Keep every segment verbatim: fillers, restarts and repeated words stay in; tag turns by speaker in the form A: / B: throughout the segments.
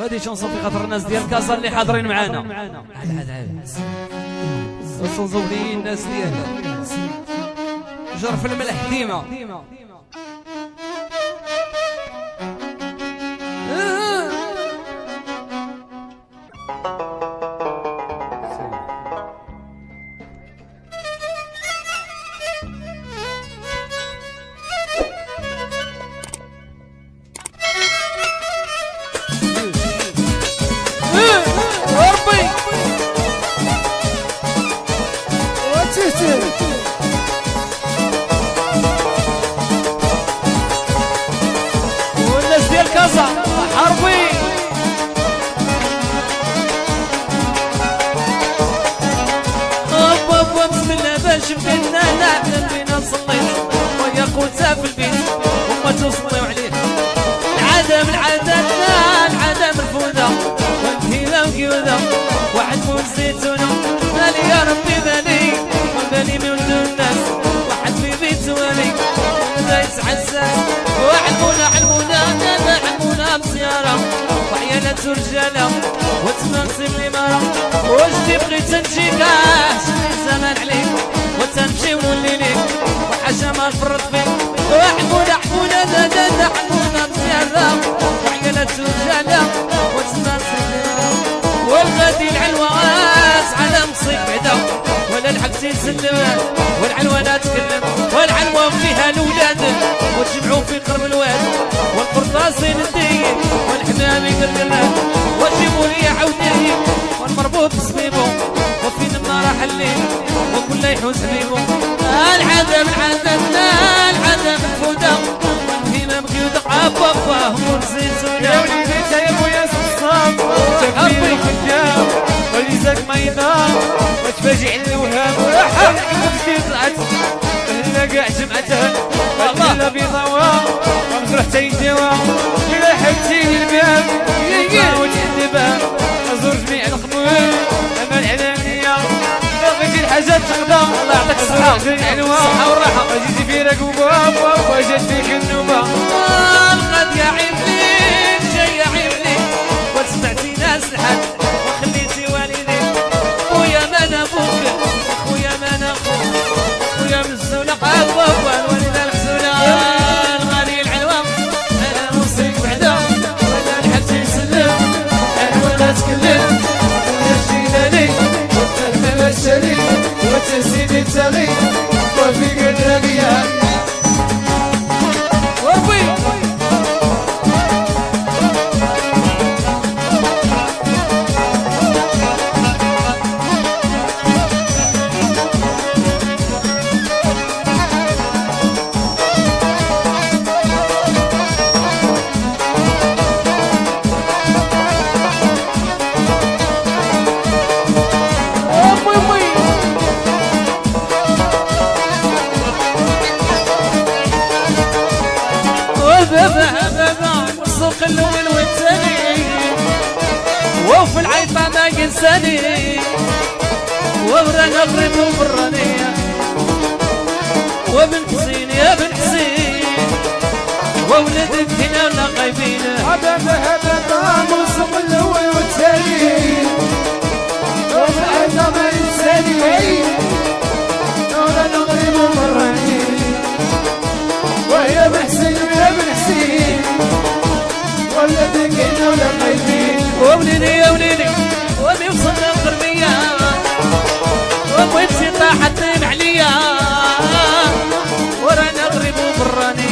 A: وهذه شونسون في خاطر الناس ديال كازا اللي حاضرين معانا. عاد عاد عاد وصنزولين الناس ديالنا جرف الملح ديما. والناس ديال كازا حربي ابا ابا بسم الله باش بدينا نعمل بينا نصليت ويا قوتها في البيت وما تصليو عليه العدم العددنا العدم الفوده والهيله وقيوده واحد مول زيتونه مالي يا ربي مالي بالي من الناس واحد في بيت والي دايس عزاز وعلمونا علمونا انا علمونا بزياره وعيالات ورجاله وتنصب لي مرة وجدي بغيت نجيك شني زمان عليك وتنمشي ونولي ليك وحاجه ما نفرط فيك وعلمونا علمونا انا علمونا بزياره وعيالات ورجاله وتنصب لي مرة والغادي العلوات على مصيب بعدا ولا الحق تيسلم والعلوة لا تكلم والعلوة فيها الولاد وتجمعوا في قرب الواد والقرطاسي نديك والحمام يقرقر وجيبوا لي عودي والمربوط بصبيبو وفي لما راح الليل وكل يحوز بيبو العدم العدم العدم الفوده والهيمه مقيوده عبابا همور زيتونه
B: يا وليدي انت يا خويا صصاب تكبير الخدام وليزاك ما ينام وتفاجئ الوهام وراح كيف طلعت هنا كاع جمعتها والله بيضاوها ومزروح تيديوها إلا حبتيني الباب وتعذبها أزور جميع القبول أما الإعلامية بغيتي الحاجات تقضى الله يعطيك الصحة الصحة والراحة جيتي في ركوبها وجات فيك النوبة
A: الغد يا عيبلين جاي يا عيبلين وسمعتي ناس الحد وخليتي والديك خويا ما انا ابوك خويا ما انا اخوك خويا من الزولة عبابا الوالدة الحزونة الغالي العلوام انا نوصيك بعدا ولا الحبس يسلم
B: انا ولا تكلم ولا الجيلاني والتهمة مشالي والتسيد التغي وفي قدرقيا
A: السوق الاول والثاني وفي العيفه ما ينساني وبرا نغرب وبرانيه وبن حسين يا بن حسين وولدك هنا ولا غايبين
B: هذا هذا طعم السوق الاول والثاني وفي العيفه ما ينساني وبرا نغرب وبرانيه ويا بن حسين ويا بن حسين ولدك هنا ولا غايبين
A: ووليدي يا وليدي وابي وصلنا القربية وبغيتي طاحت طيب عليا ورانا غريب وبراني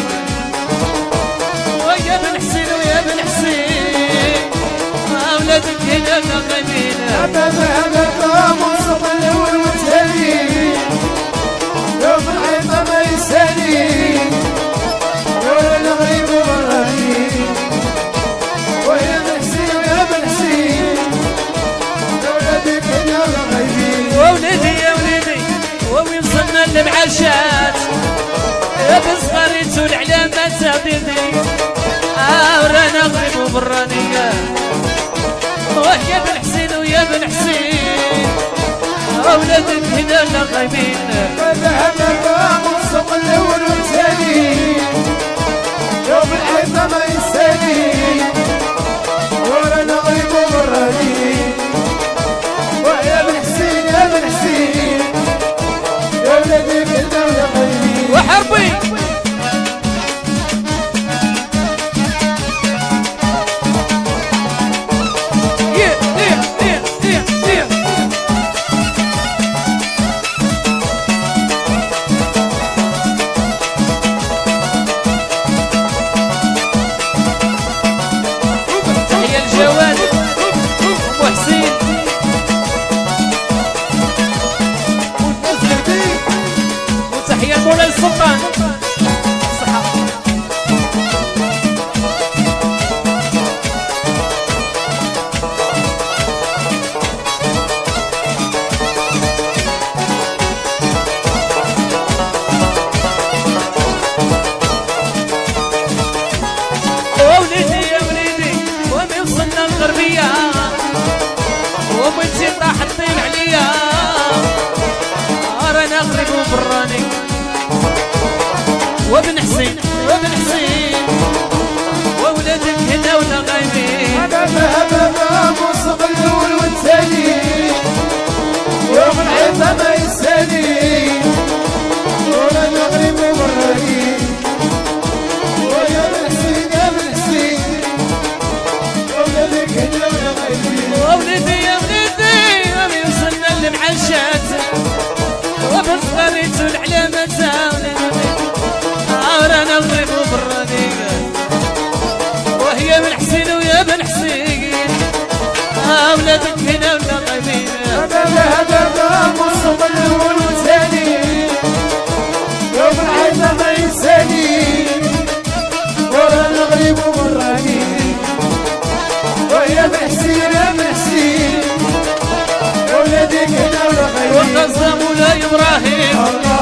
A: ويا بن حسين ويا بن حسين اولادك هنا ولا غايبين
B: هذا هذا طعم السوق الاول والثاني يوم العيطه ما يسالي ولا الغريب وبراني ويا بن حسين ويا بن حسين ولدك هنا ولا غايبين
A: ووليدي يا وليدي وين وصلنا للمعاشات يا بن صغاريت والعلامات عبيدي ورانا غريب وبرانية ويا بن حسين ويا بن حسين اولادك هنا ولا غايبين
B: هذا هذا طعم السوق الاول والثاني يوم العيطه ما يسالي ولا
A: وابن حسين وابن حسين وولادك هنا ولا غايبين
B: هبا هبا موسق الاول والثاني يوم العيطة ما يسالي ولا المغرب وبراني ويا ابن حسين يا ابن حسين وولادك هنا ولا غايبين
A: وولدي يا ولدي راني وصلنا للمعشات وبالصغاريت والعلامات رانا نغرب وبراني وهي بن حسين ويا بن حسين اولادك هنا ولا غايبين
B: هذا هذا موسم الاول والثاني يوم العيطة ما ينساني ورا المغرب وبراني ويا بن حسين يا بن حسين ولادك هنا ولا غايبين
A: وقسم مولاي ابراهيم